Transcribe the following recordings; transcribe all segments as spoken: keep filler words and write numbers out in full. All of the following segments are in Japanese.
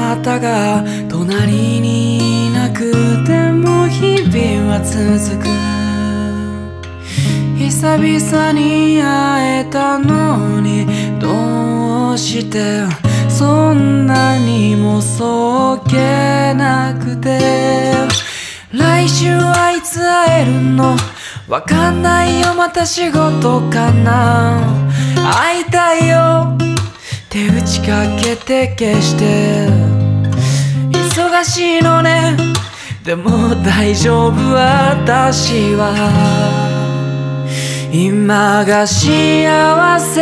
なたが隣にいなくても日々は続く。久々に会えたのにどうしてそんなにもそけなくて。来週はいつ会えるのわかんないよ、また仕事かな。会いたいよって打ちかけて消して、忙しいのね、でも大丈夫私は今が幸せ。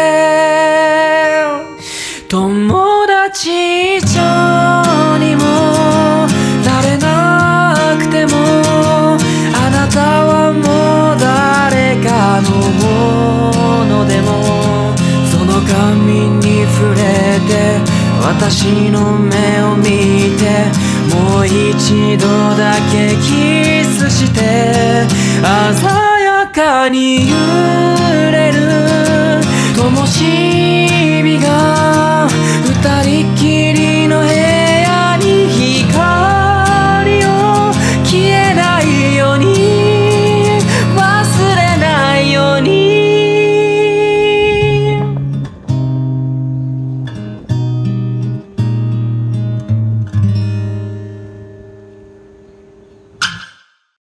友達以上にもなれなくても、あなたはもう誰かのものでも、その髪に触れて私の目を見て、もう一度だけキスして鮮やかに言う